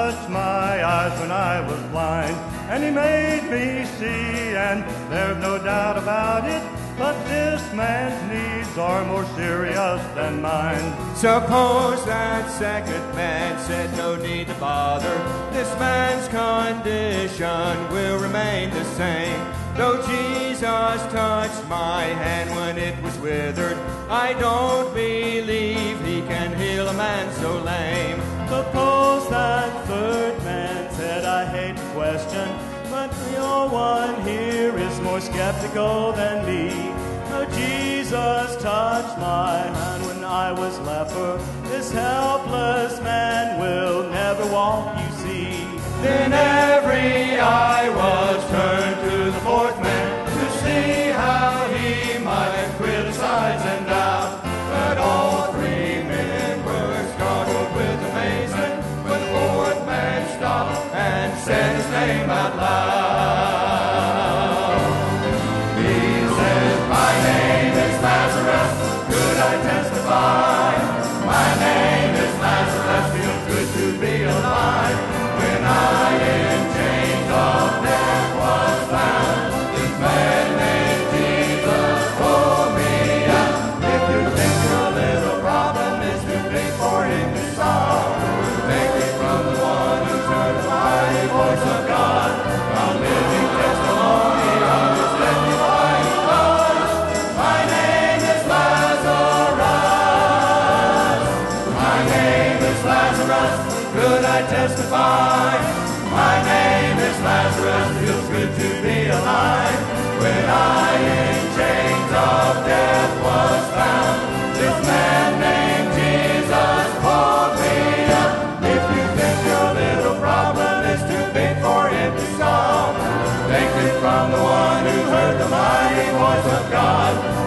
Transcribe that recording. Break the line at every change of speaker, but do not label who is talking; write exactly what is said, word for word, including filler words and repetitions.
touched my eyes when I was blind, and he made me see, and there's no doubt about it, but this man's needs are more serious than mine.
Suppose that second man said no need to bother, this man's condition will remain the same. Though Jesus touched my hand when it was withered, I don't believe he can heal a man so lame.
Suppose that third man said, I hate to question, but no one here is more skeptical than me. Though Jesus touched my hand when I was leper, this helpless man will never walk, you see.
Then every eye was turned to the fourth man to see how he might criticize and doubt. But all three men were startled with amazement when the fourth man stopped and said his name out loud. He said, my name is Lazarus, could I testify? My name is Lazarus, feels good to be alive. When I in chains of death was found, this man named Jesus pulled me out. If you think your little problem is too big for him to solve, take it from the one who's heard the mighty voice of God, a living testimony of his deadly life. My name is Lazarus. My name is Lazarus. Could I testify? My name is Lazarus, feels good to be alive. When I in chains of death was found, this man named Jesus pulled me up. If you think your little problem is too big for him to solve, take it from the one who heard the mighty voice of God.